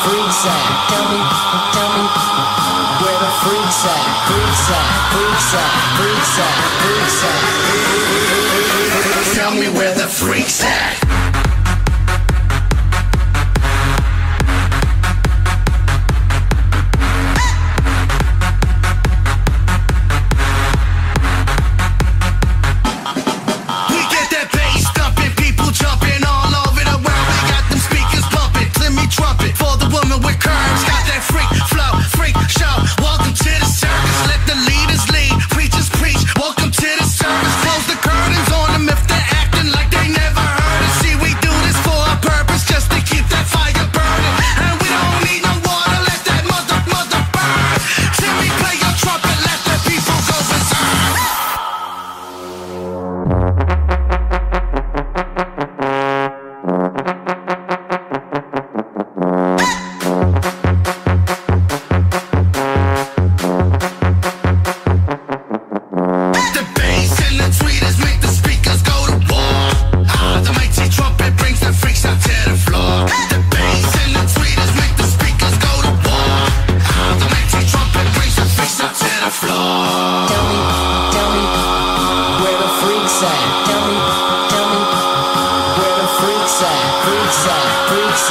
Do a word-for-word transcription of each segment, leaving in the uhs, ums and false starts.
freaks at? Tell me, tell me where the freaks at? Freaks at, freaks at, freaks at, freaks at. Tell me where the freaks at.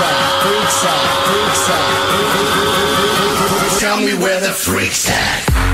Tell me where the freaks at.